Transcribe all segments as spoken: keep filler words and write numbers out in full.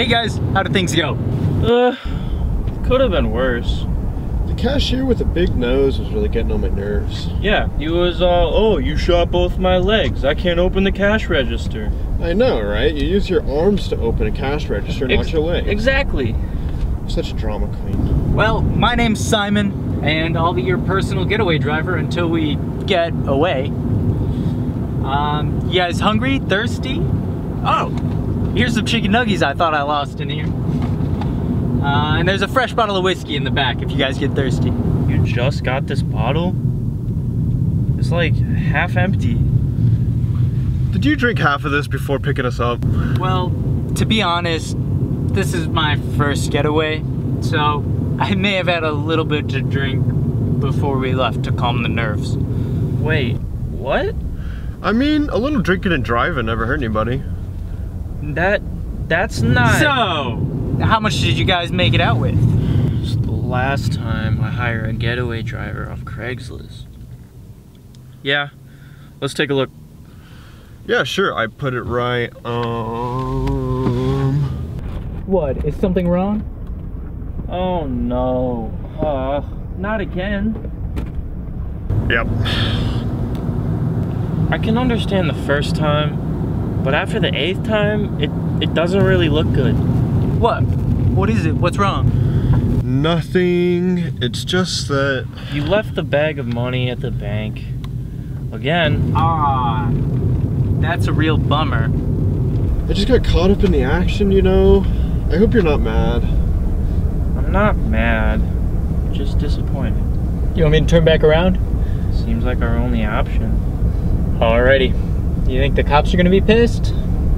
guys, how did things go? Uh, could have been worse. The cashier with the big nose was really getting on my nerves. Yeah, he was all, oh, you shot both my legs. I can't open the cash register. I know, right? You use your arms to open a cash register, not Ex your legs. Exactly. Such a drama queen. Well, my name's Simon, and I'll be your personal getaway driver until we get away. Um, you guys hungry? Thirsty? Oh, here's some chicken nuggies I thought I lost in here. Uh, and there's a fresh bottle of whiskey in the back if you guys get thirsty. You just got this bottle? It's like half empty. Did you drink half of this before picking us up? Well, to be honest, this is my first getaway, so I may have had a little bit to drink before we left to calm the nerves. Wait, what? I mean, a little drinking and driving never hurt anybody. That, that's not... So, how much did you guys make it out with? It's the last time I hire a getaway driver off Craigslist. Yeah, let's take a look. Yeah, sure, I put it right, um... What, is something wrong? Oh no, uh, not again. Yep. I can understand the first time, but after the eighth time, it, it doesn't really look good. What? What is it? What's wrong? Nothing. It's just that... You left the bag of money at the bank. Again. Ah, that's a real bummer. I just got caught up in the action, you know? I hope you're not mad. I'm not mad, just disappointed. You want me to turn back around? Seems like our only option. Alrighty. You think the cops are gonna be pissed?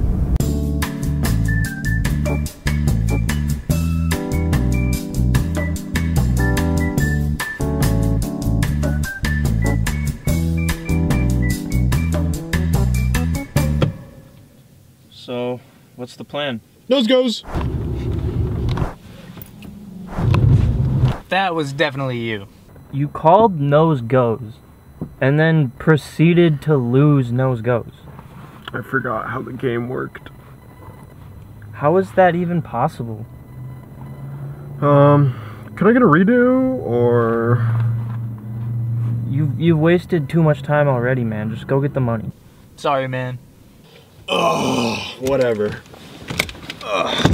So, what's the plan? Nose goes! That was definitely you. You called nose goes, and then proceeded to lose nose goes. I forgot how the game worked. How is that even possible? Um, can I get a redo, or... You've, you've wasted too much time already, man. Just go get the money. Sorry, man. Ugh, whatever. Ugh.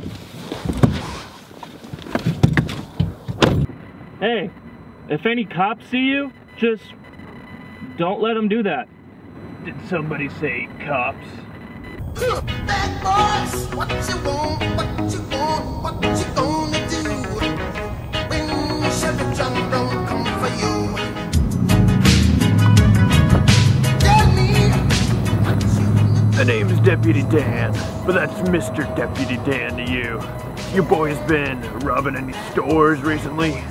Hey, if any cops see you, just don't let them do that. Did somebody say cops? Bad boys, what you want, what you want, what you gonna do when Chevy John don't come for you? Tell me what you The name's Deputy Dan, but that's Mister Deputy Dan to you. Your boy's been robbing any stores recently?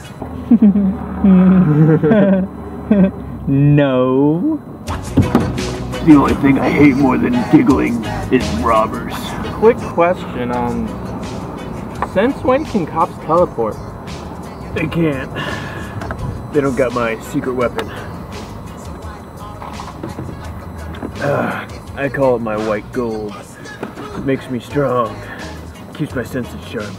No. The only thing I hate more than giggling is robbers. Quick question, um, since when can cops teleport? They can't. They don't got my secret weapon. Uh, I call it my white gold. It makes me strong. Keeps my senses sharp.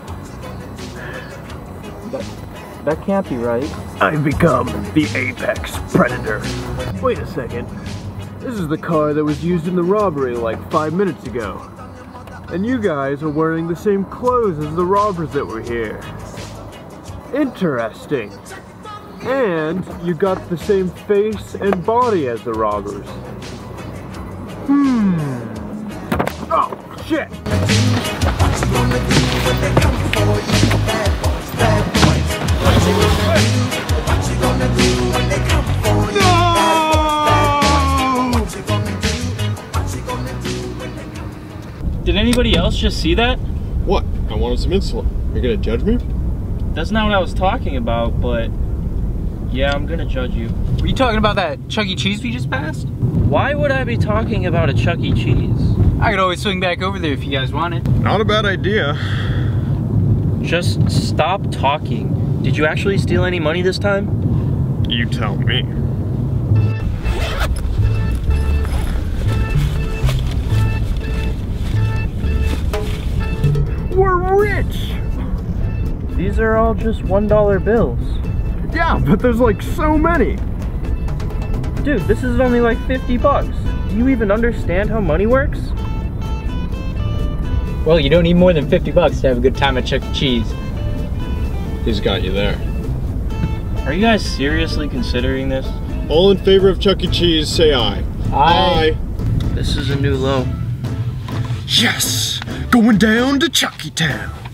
That, that can't be right. I've become the apex predator. Wait a second. This is the car that was used in the robbery like five minutes ago. And you guys are wearing the same clothes as the robbers that were here. Interesting. And you got the same face and body as the robbers. Hmm. Oh, shit! What you gonna do when they come for you? Bad boys, bad boys. What you gonna do? What you gonna do when they come for you? No! Bad boys, bad boys. What you gonna do? What you gonna do when they come for you? Did anybody else just see that? What? I wanted some insulin. You're gonna judge me? That's not what I was talking about, but yeah, I'm gonna judge you. Were you talking about that Chuck E. Cheese we just passed? Why would I be talking about a Chuck E. Cheese? I could always swing back over there if you guys wanted. Not a bad idea. Just stop talking. Did you actually steal any money this time? You tell me. rich! These are all just one dollar bills. Yeah, but there's like so many. Dude, this is only like fifty bucks. Do you even understand how money works? Well, you don't need more than fifty bucks to have a good time at Chuck E. Cheese. He's got you there. Are you guys seriously considering this? All in favor of Chuck E. Cheese, say aye. Aye. This is a new low. Yes! Going down to Chucky Town.